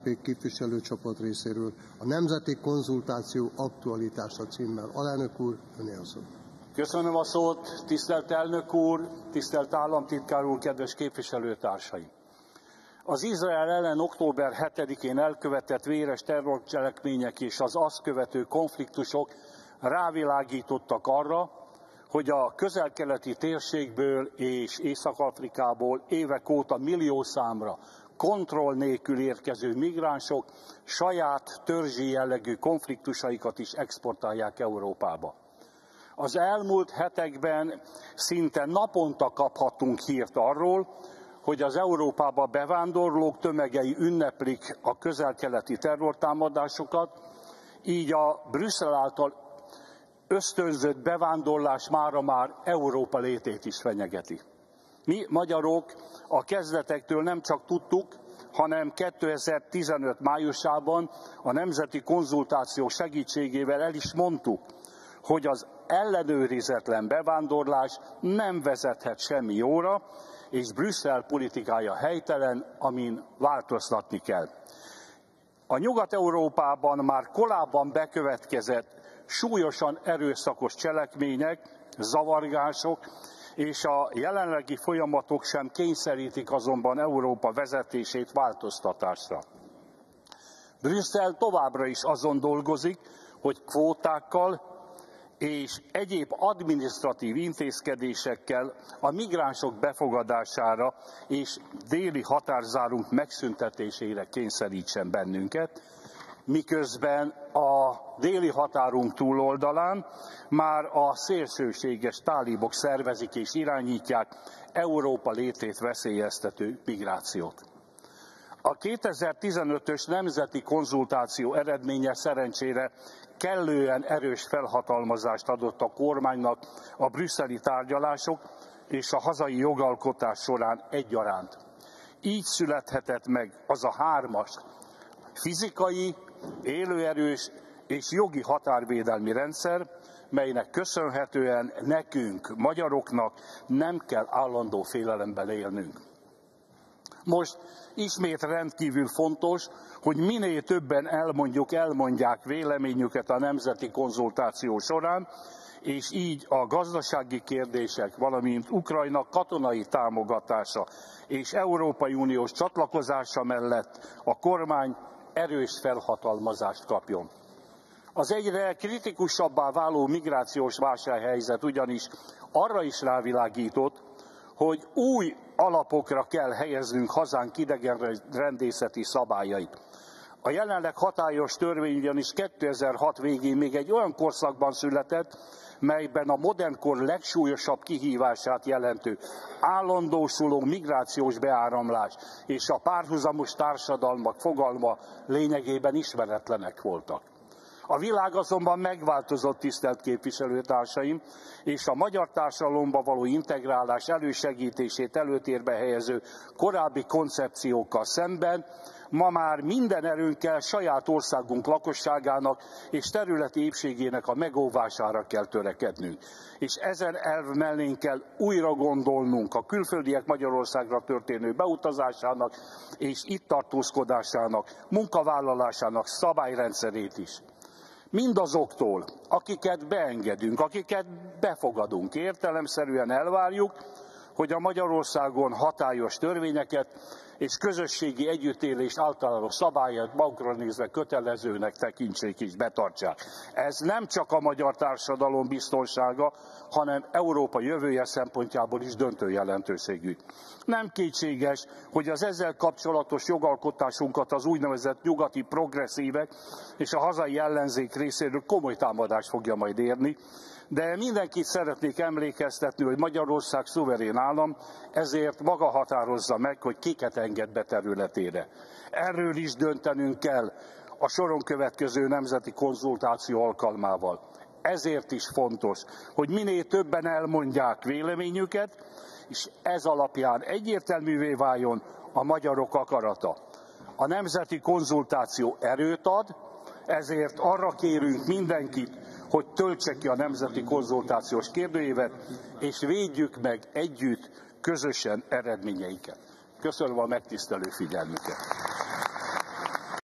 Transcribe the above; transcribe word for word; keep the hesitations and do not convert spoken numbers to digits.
pé képviselőcsoport részéről a Nemzeti Konzultáció aktualitása címmel. Alelnök úr, öné a szó. Köszönöm a szót, tisztelt elnök úr, tisztelt államtitkár úr, kedves képviselőtársaim! Az Izrael ellen október hetedikén elkövetett véres terrorcselekmények és az azt követő konfliktusok rávilágítottak arra, hogy a közel-keleti térségből és Észak-Afrikából évek óta milliószámra kontroll nélkül érkező migránsok saját törzsi jellegű konfliktusaikat is exportálják Európába. Az elmúlt hetekben szinte naponta kaphatunk hírt arról, hogy az Európába bevándorlók tömegei ünneplik a közel-keleti terrortámadásokat, így a Brüsszel által ösztönzött bevándorlás mára már Európa létét is fenyegeti. Mi, magyarok, a kezdetektől nem csak tudtuk, hanem kétezer-tizenöt májusában a Nemzeti Konzultáció segítségével el is mondtuk, hogy az ellenőrizetlen bevándorlás nem vezethet semmi jóra, és Brüsszel politikája helytelen, amin változtatni kell. A Nyugat-Európában már korábban bekövetkezett súlyosan erőszakos cselekmények, zavargások és a jelenlegi folyamatok sem kényszerítik azonban Európa vezetését változtatásra. Brüsszel továbbra is azon dolgozik, hogy kvótákkal és egyéb adminisztratív intézkedésekkel a migránsok befogadására és déli határzárunk megszüntetésére kényszerítsen bennünket, miközben a déli határunk túloldalán már a szélsőséges tálibok szervezik és irányítják Európa létét veszélyeztető migrációt. A kétezer-tizenötös nemzeti konzultáció eredménye szerencsére kellően erős felhatalmazást adott a kormánynak a brüsszeli tárgyalások és a hazai jogalkotás során egyaránt. Így születhetett meg az a hármas fizikai, élőerős és jogi határvédelmi rendszer, melynek köszönhetően nekünk, magyaroknak nem kell állandó félelemben élnünk. Most ismét rendkívül fontos, hogy minél többen elmondjuk, elmondják véleményüket a nemzeti konzultáció során, és így a gazdasági kérdések, valamint Ukrajna katonai támogatása és Európai Uniós csatlakozása mellett a kormány erős felhatalmazást kapjon. Az egyre kritikusabbá váló migrációs válsághelyzet ugyanis arra is rávilágított, hogy új alapokra kell helyeznünk hazánk idegenrendészeti szabályait. A jelenleg hatályos törvény ugyanis kétezer-hat végén még egy olyan korszakban született, melyben a modern kor legsúlyosabb kihívását jelentő állandósuló migrációs beáramlás és a párhuzamos társadalmak fogalma lényegében ismeretlenek voltak. A világ azonban megváltozott, tisztelt képviselőtársaim, és a magyar társadalomba való integrálás elősegítését előtérbe helyező korábbi koncepciókkal szemben ma már minden erőnkkel saját országunk lakosságának és területi épségének a megóvására kell törekednünk. És ezen elv mellén kell újra gondolnunk a külföldiek Magyarországra történő beutazásának és itt tartózkodásának, munkavállalásának szabályrendszerét is. Mindazoktól, akiket beengedünk, akiket befogadunk, értelemszerűen elvárjuk, hogy a Magyarországon hatályos törvényeket és közösségi együttélés általános szabályát magukra nézve kötelezőnek tekintsék és betartsák. Ez nem csak a magyar társadalom biztonsága, hanem Európa jövője szempontjából is döntő jelentőségű. Nem kétséges, hogy az ezzel kapcsolatos jogalkotásunkat az úgynevezett nyugati progresszívek és a hazai ellenzék részéről komoly támadást fogja majd érni, de mindenkit szeretnék emlékeztetni, hogy Magyarország szuverén állam, ezért maga határozza meg, hogy kiket enged be területére. Erről is döntenünk kell a soron következő nemzeti konzultáció alkalmával. Ezért is fontos, hogy minél többen elmondják véleményüket, és ez alapján egyértelművé váljon a magyarok akarata. A nemzeti konzultáció erőt ad, ezért arra kérünk mindenkit, hogy töltse ki a nemzeti konzultációs kérdőívet, és védjük meg együtt, közösen eredményeiket. Köszönöm a megtisztelő figyelmüket!